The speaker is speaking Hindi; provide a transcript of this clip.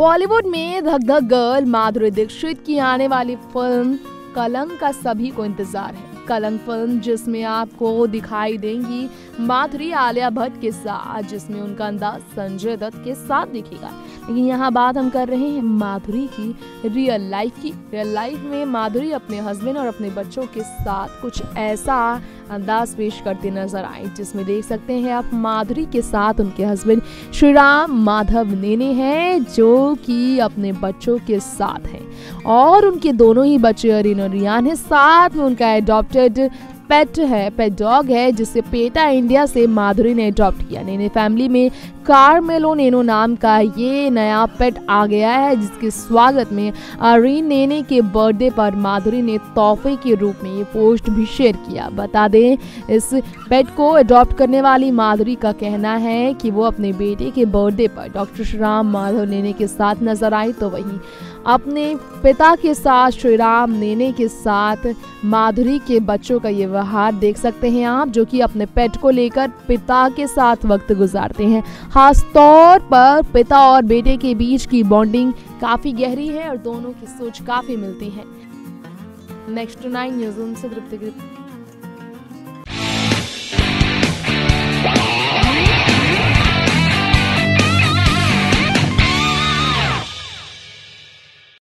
बॉलीवुड में धक धक गर्ल माधुरी दीक्षित की आने वाली फिल्म कलंक का सभी को इंतजार है। कलंक फिल्म जिसमें आपको दिखाई देंगी माधुरी आलिया भट्ट के साथ, जिसमें उनका अंदाज संजय दत्त के साथ दिखेगा। लेकिन यहाँ बात हम कर रहे हैं माधुरी की रियल लाइफ की। रियल लाइफ में माधुरी अपने हस्बैंड और अपने बच्चों के साथ कुछ ऐसा अंदाज पेश करते नजर आए, जिसमें देख सकते हैं आप माधुरी के साथ उनके हस्बैंड श्रीराम माधव नेने हैं, जो कि अपने बच्चों के साथ हैं और उनके दोनों ही बच्चे अरिन और रियान है। साथ में उनका एडॉप्टेड पेट डॉग है, जिसे पेटा इंडिया से माधुरी ने अडॉप्ट किया। नेने फैमिली में कार्मेलो नेनो नाम का ये नया पेट आ गया है, जिसके स्वागत में अरिन नेने के बर्थडे पर माधुरी ने तोहफे के रूप में ये पोस्ट भी शेयर किया। बता दें, इस पेट को अडॉप्ट करने वाली माधुरी का कहना है कि वो अपने बेटे के बर्थडे पर डॉक्टर श्रीराम माधव नेने के साथ नजर आई, तो वहीं अपने पिता के साथ श्रीराम नेने के साथ माधुरी के बच्चों का ये व्यवहार देख सकते हैं आप, जो कि अपने पेट को लेकर पिता के साथ वक्त गुजारते हैं। खास तौर पर पिता और बेटे के बीच की बॉन्डिंग काफी गहरी है और दोनों की सोच काफी मिलती है। नेक्स्ट 9 न्यूज़ से तृप्ति।